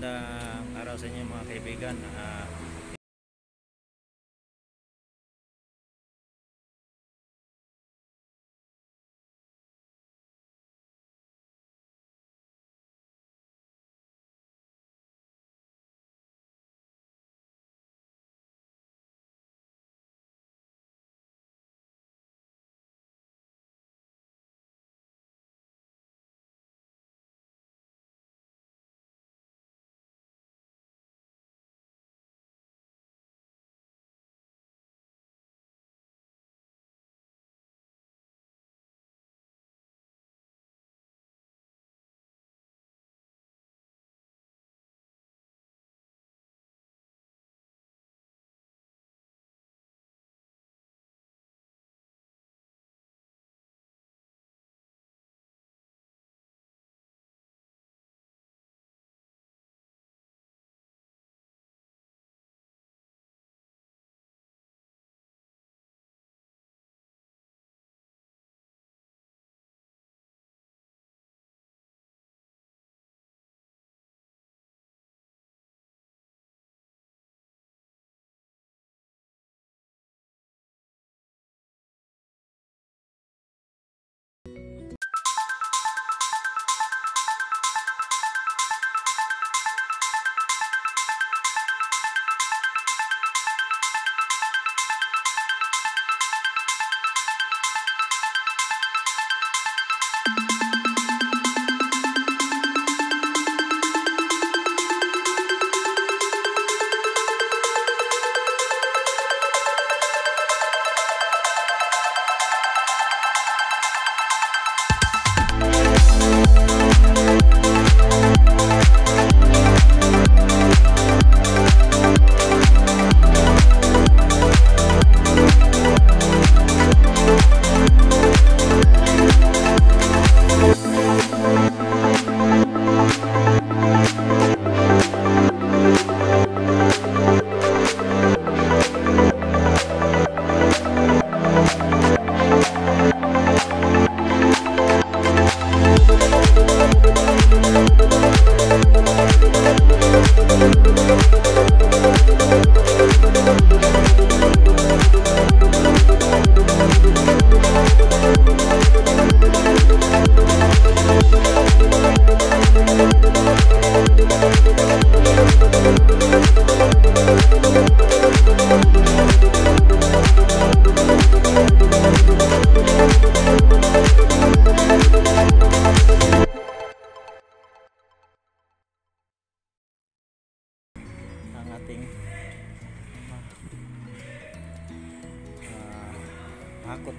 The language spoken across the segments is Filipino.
Magandang araw sa inyo mga kaibigan. Ang ating hakot.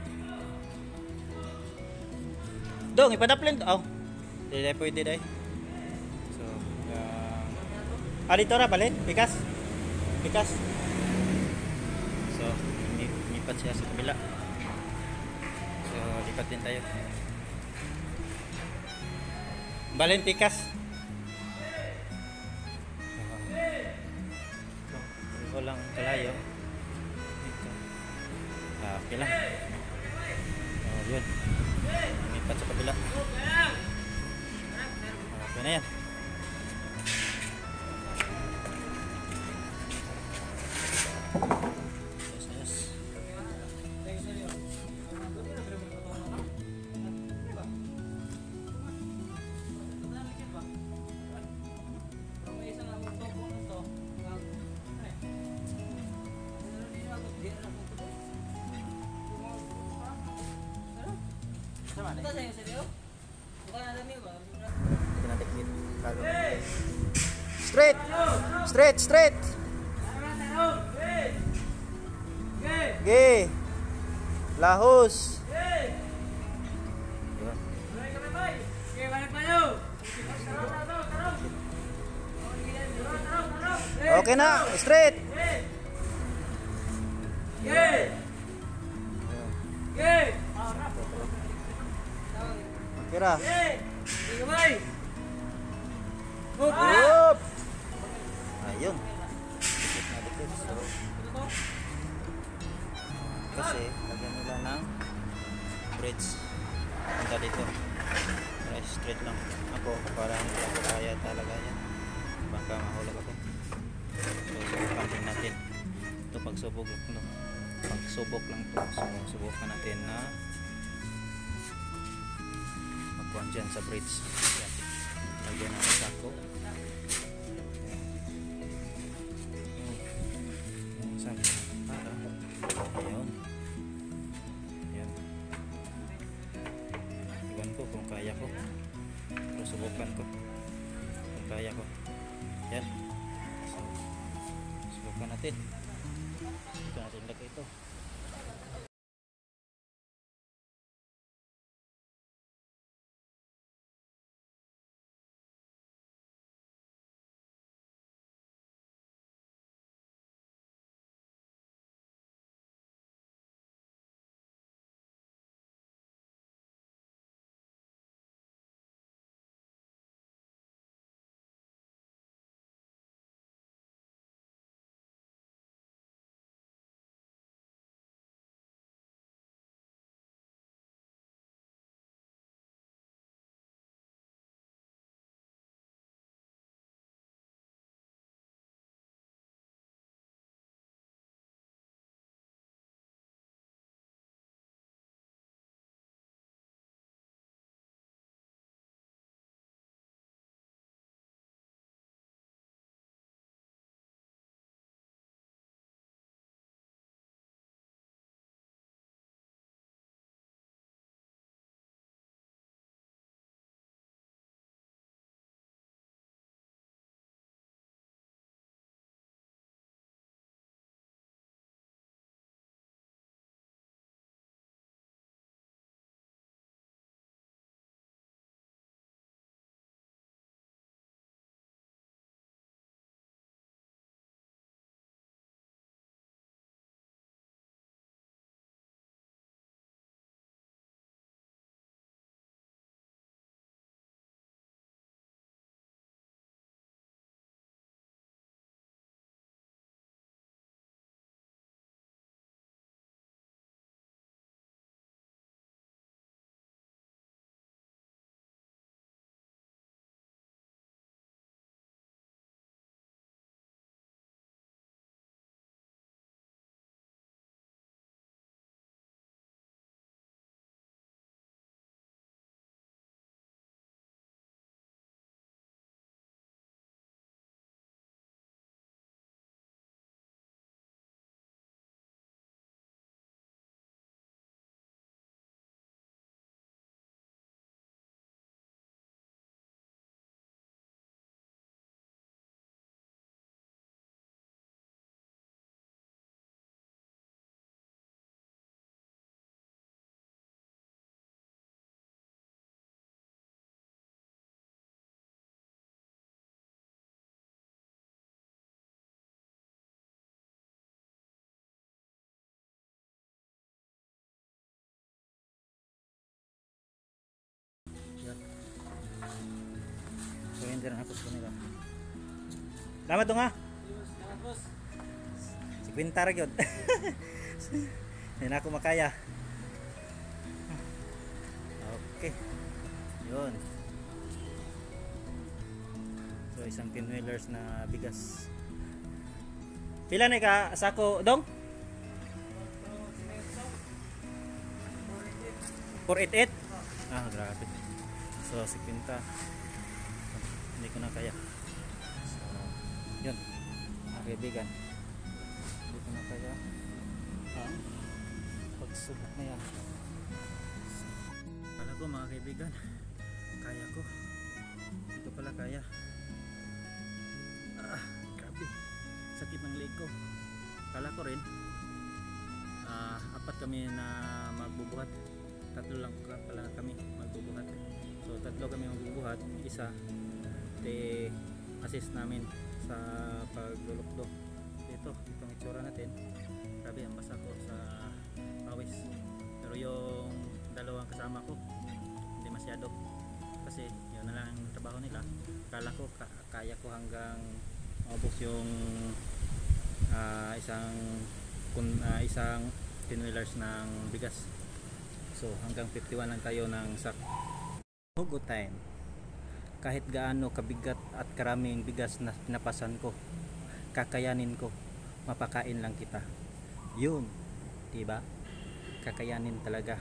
Dong, ipadaplin to. Oh. Hindi pwede dai. So, dito ra balin, pikas. Pikas. So, lipat siya sa kabila. So, lipat din tayo. Balin pikas. So, lang kalayo. Ito. Okay lang. Oh, yun. Lipat sa kabila. Okay na yan. Straight, straight, straight. Ge, lahus. Okay na, straight. Kira. Up. Ayun. So, kasi lagyan nila ng bridge punta dito. Straight lang. Ako parang hindi ako kaya talaga yan. pasubok lang to. So subukan natin na magkuhan dyan sa bridge. Yan. Lagyan natin sako. Saan? Ayun. Yan. Iwan ko kung kaya ko. Pero subukan ko kung kaya ko. Yan. So subukan natin. Ito natin lagay ito. So hindi na hapos ko nila. Salamat dong ha. Si Quintar yun. Hindi na ako makaya. Okay. Yun. So isang 10 wheelers na bigas. Pila na ka sako dong? 488? Ah, grabe. So si Quinta hindi ko na kaya. So yun, mga kaibigan, hindi ko na kaya pagsubok na yan. So, kala ko mga kaibigan kaya ko, hindi ko pala kaya. Grabe, sakit ng leg ko. Kala ko rin apat kami na magbubuhat, tatlo lang pala kami magbubuhat. So tatlo kami magbubuhat, isa assist namin sa paglulukdo. Itong itsura natin, grabe ang basa ko sa pawis. Pero yung dalawang kasama ko hindi masyado, kasi yun na lang ang trabaho nila. Kala ko kaya ko hanggang maubos yung isang 10 wheelers ng bigas. So hanggang 51 lang tayo ng sak. Hugot time. Kahit gaano kabigat at karaming bigas na pinapasan ko, kakayanin ko, mapakain lang kita. Yun, diba? Kakayanin talaga.